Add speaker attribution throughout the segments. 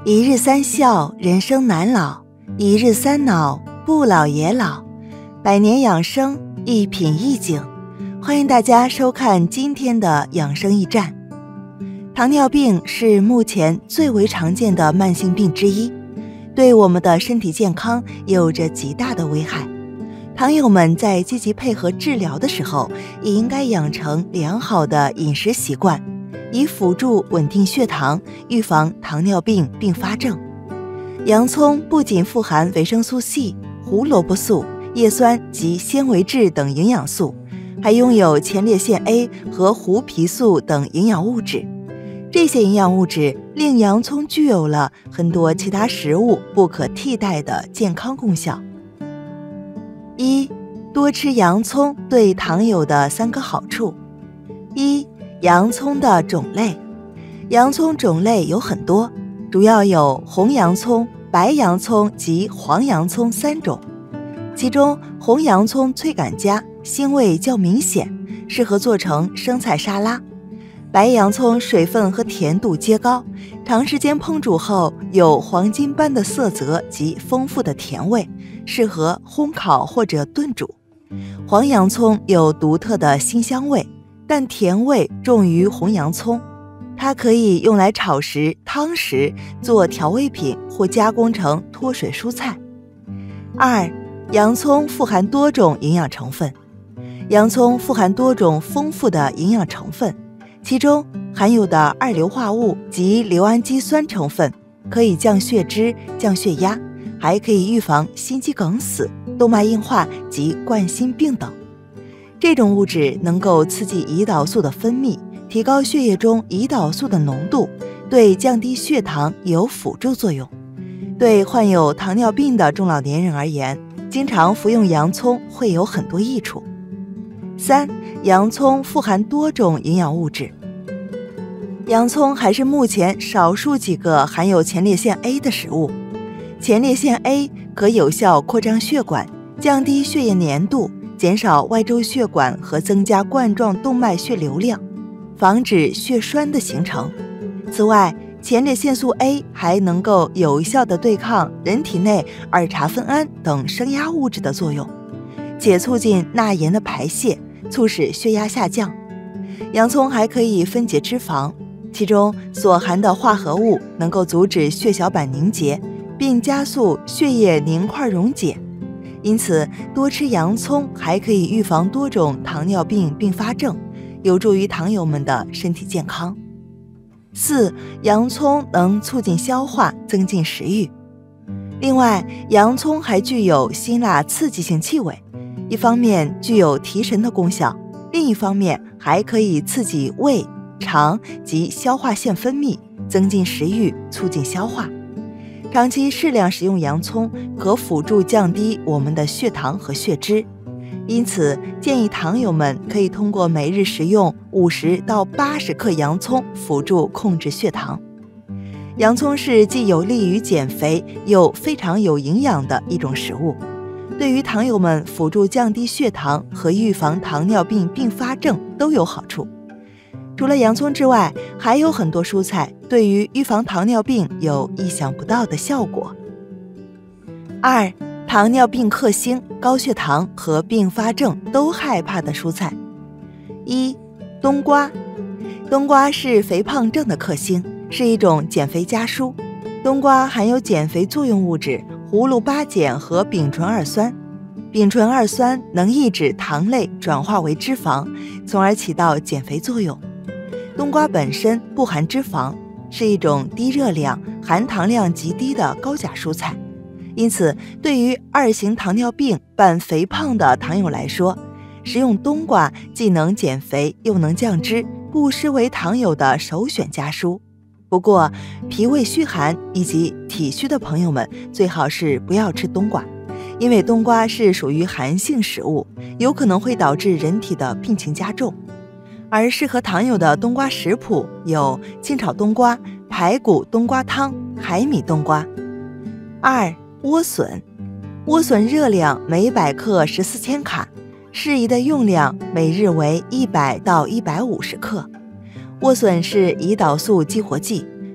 Speaker 1: 一日三笑，人生难老；一日三恼，不老也老。百年养生，一品一景。欢迎大家收看今天的养生驿站。糖尿病是目前最为常见的慢性病之一，对我们的身体健康有着极大的危害。糖友们在积极配合治疗的时候，也应该养成良好的饮食习惯，以辅助稳定血糖，预防糖尿病并发症。洋葱不仅富含维生素 C、胡萝卜素、叶酸及纤维质等营养素，还拥有前列腺 A 和胡皮素等营养物质。这些营养物质令洋葱具有了很多其他食物不可替代的健康功效。一、多吃洋葱对糖友的3个好处。一、洋葱的种类。洋葱种类有很多，主要有红洋葱、白洋葱及黄洋葱3种。其中红洋葱脆感佳，腥味较明显，适合做成生菜沙拉。白洋葱水分和甜度皆高，长时间烹煮后有黄金般的色泽及丰富的甜味，适合烘烤或者炖煮。黄洋葱有独特的辛香味，但甜味重于红洋葱，它可以用来炒食、汤食，做调味品或加工成脱水蔬菜。二、洋葱富含多种营养成分。洋葱富含多种丰富的营养成分，其中含有的二硫化物及硫氨基酸成分可以降血脂、降血压，还可以预防心肌梗死、动脉硬化及冠心病等。这种物质能够刺激胰岛素的分泌，提高血液中胰岛素的浓度，对降低血糖有辅助作用。对患有糖尿病的中老年人而言，经常服用洋葱会有很多益处。三、洋葱富含多种营养物质。洋葱还是目前少数几个含有前列腺 A 的食物。前列腺 A 可有效扩张血管，降低血液粘度，减少外周血管和增加冠状动脉血流量，防止血栓的形成。此外，前列腺素 A 还能够有效地对抗人体内儿茶酚胺等升压物质的作用，且促进钠盐的排泄，促使血压下降。洋葱还可以分解脂肪，其中所含的化合物能够阻止血小板凝结，并加速血液凝块溶解。因此，多吃洋葱还可以预防多种糖尿病并发症，有助于糖友们的身体健康。四、洋葱能促进消化，增进食欲。另外，洋葱还具有辛辣刺激性气味，一方面具有提神的功效，另一方面还可以刺激胃、肠及消化腺分泌，增进食欲，促进消化。长期适量食用洋葱可辅助降低我们的血糖和血脂，因此建议糖友们可以通过每日食用50到80克洋葱辅助控制血糖。洋葱是既有利于减肥又非常有营养的一种食物，对于糖友们辅助降低血糖和预防糖尿病并发症都有好处。除了洋葱之外，还有很多蔬菜对于预防糖尿病有意想不到的效果。二、糖尿病克星、高血糖和并发症都害怕的蔬菜。一、冬瓜。冬瓜是肥胖症的克星，是一种减肥佳蔬。冬瓜含有减肥作用物质葫芦巴碱和丙醇二酸，丙醇二酸能抑制糖类转化为脂肪，从而起到减肥作用。冬瓜本身不含脂肪，是一种低热量、含糖量极低的高钾蔬菜，因此对于2型糖尿病伴肥胖的糖友来说，食用冬瓜既能减肥又能降脂，不失为糖友的首选佳蔬。不过，脾胃虚寒以及体虚的朋友们最好是不要吃冬瓜，因为冬瓜是属于寒性食物，有可能会导致人体的病情加重。而适合糖友的冬瓜食谱有清炒冬瓜、排骨冬瓜汤、海米冬瓜。二、莴笋。莴笋热量每100克14千卡，适宜的用量每日为100到150克。莴笋是胰岛素激活剂，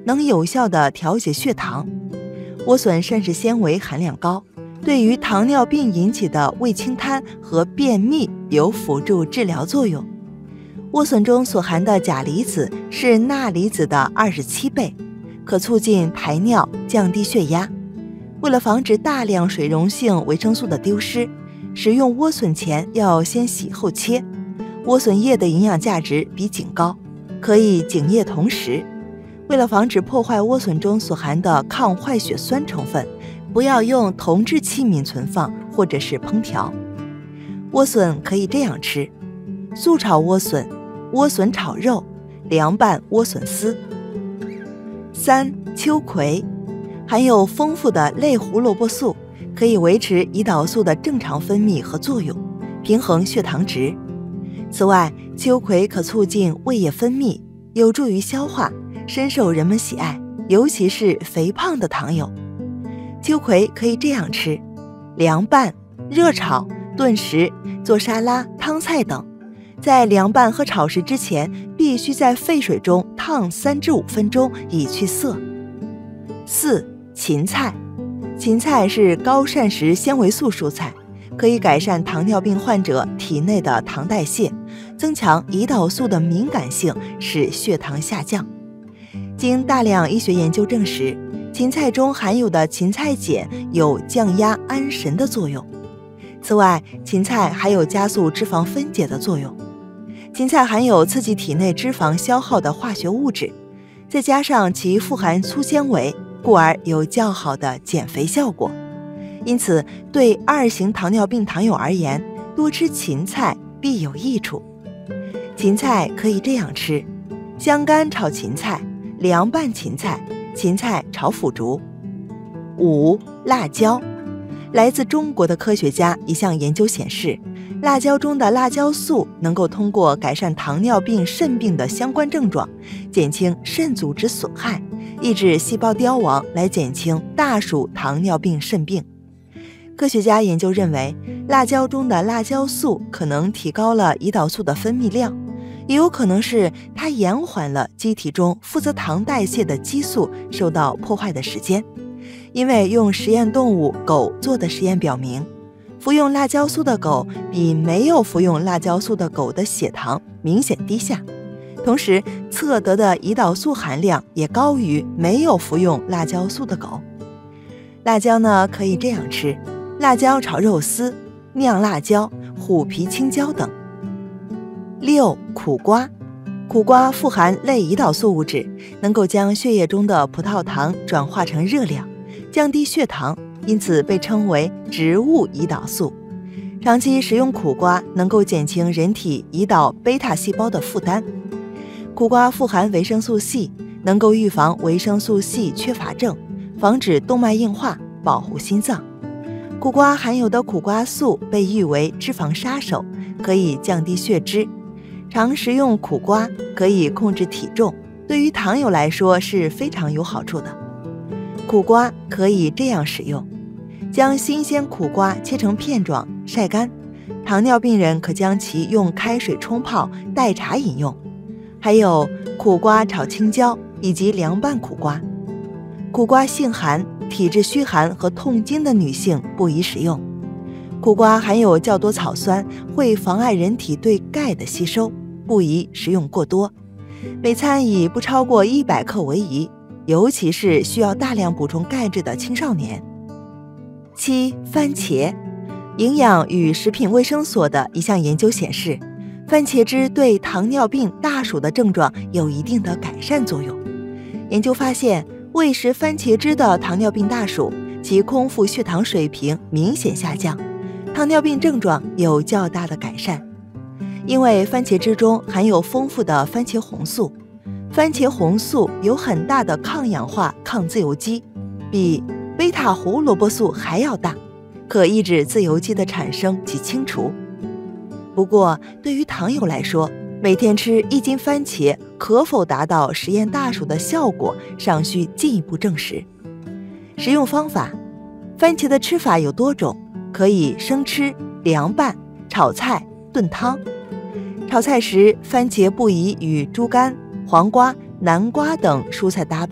Speaker 1: 能有效地调节血糖。莴笋膳食纤维含量高，对于糖尿病引起的胃清瘫和便秘有辅助治疗作用。莴笋中所含的钾离子是钠离子的27倍，可促进排尿，降低血压。为了防止大量水溶性维生素的丢失，食用莴笋前要先洗后切。莴笋叶的营养价值比茎高，可以茎叶同食。为了防止破坏莴笋中所含的抗坏血酸成分，不要用铜制器皿存放或者是烹调。莴笋可以这样吃：素炒莴笋、莴笋炒肉、凉拌莴笋丝。3. 秋葵含有丰富的类胡萝卜素，可以维持胰岛素的正常分泌和作用，平衡血糖值。此外，秋葵可促进胃液分泌，有助于消化，深受人们喜爱，尤其是肥胖的糖友。秋葵可以这样吃：凉拌、热炒、炖食、做沙拉、汤菜等。在凉拌和炒食之前，必须在沸水中烫3至5分钟，以去色。4. 芹菜。芹菜是高膳食纤维素蔬菜，可以改善糖尿病患者体内的糖代谢，增强胰岛素的敏感性，使血糖下降。经大量医学研究证实，芹菜中含有的芹菜碱有降压安神的作用。此外，芹菜还有加速脂肪分解的作用。芹菜含有刺激体内脂肪消耗的化学物质，再加上其富含粗纤维，故而有较好的减肥效果。因此，对2型糖尿病糖友而言，多吃芹菜必有益处。芹菜可以这样吃：香干炒芹菜、凉拌芹菜、芹菜炒腐竹。5. 辣椒。来自中国的科学家一项研究显示，辣椒中的辣椒素能够通过改善糖尿病肾病的相关症状，减轻肾组织损害，抑制细胞凋亡，来减轻大鼠糖尿病肾病。科学家研究认为，辣椒中的辣椒素可能提高了胰岛素的分泌量，也有可能是它延缓了机体中负责糖代谢的激素受到破坏的时间。因为用实验动物狗做的实验表明，服用辣椒素的狗比没有服用辣椒素的狗的血糖明显低下，同时测得的胰岛素含量也高于没有服用辣椒素的狗。辣椒呢，可以这样吃：辣椒炒肉丝、酿辣椒、虎皮青椒等。6. 苦瓜。苦瓜富含类胰岛素物质，能够将血液中的葡萄糖转化成热量，降低血糖，因此被称为植物胰岛素。长期食用苦瓜能够减轻人体胰岛贝塔细胞的负担。苦瓜富含维生素 C， 能够预防维生素 C 缺乏症，防止动脉硬化，保护心脏。苦瓜含有的苦瓜素被誉为脂肪杀手，可以降低血脂。常食用苦瓜可以控制体重，对于糖友来说是非常有好处的。苦瓜可以这样使用：将新鲜苦瓜切成片状，晒干。糖尿病人可将其用开水冲泡，代茶饮用。还有苦瓜炒青椒以及凉拌苦瓜。苦瓜性寒，体质虚寒和痛经的女性不宜食用。苦瓜含有较多草酸，会妨碍人体对钙的吸收，不宜食用过多。每餐以不超过100克为宜，尤其是需要大量补充钙质的青少年。7. 番茄。营养与食品卫生所的一项研究显示，番茄汁对糖尿病大鼠的症状有一定的改善作用。研究发现，喂食番茄汁的糖尿病大鼠，其空腹血糖水平明显下降，糖尿病症状有较大的改善。因为番茄汁中含有丰富的番茄红素，番茄红素有很大的抗氧化抗自由基，比贝塔胡萝卜素还要大，可抑制自由基的产生及清除。不过，对于糖友来说，每天吃1斤番茄可否达到实验大鼠的效果，尚需进一步证实。食用方法：番茄的吃法有多种，可以生吃、凉拌、炒菜、炖汤。炒菜时，番茄不宜与猪肝、黄瓜、南瓜等蔬菜搭配，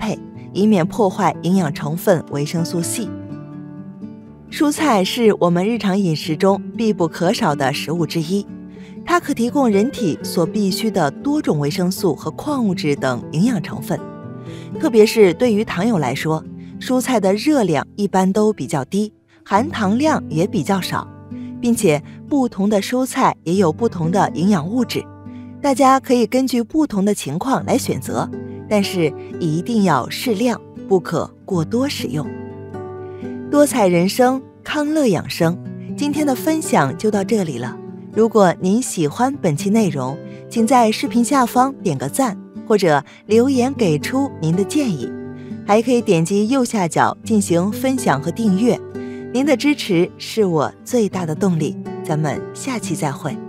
Speaker 1: 以免破坏营养成分维生素 C。蔬菜是我们日常饮食中必不可少的食物之一，它可提供人体所必需的多种维生素和矿物质等营养成分。特别是对于糖友来说，蔬菜的热量一般都比较低，含糖量也比较少，并且不同的蔬菜也有不同的营养物质，大家可以根据不同的情况来选择，但是一定要适量，不可过多使用。多彩人生，康乐养生，今天的分享就到这里了。如果您喜欢本期内容，请在视频下方点个赞，或者留言给出您的建议，还可以点击右下角进行分享和订阅。您的支持是我最大的动力，咱们下期再会。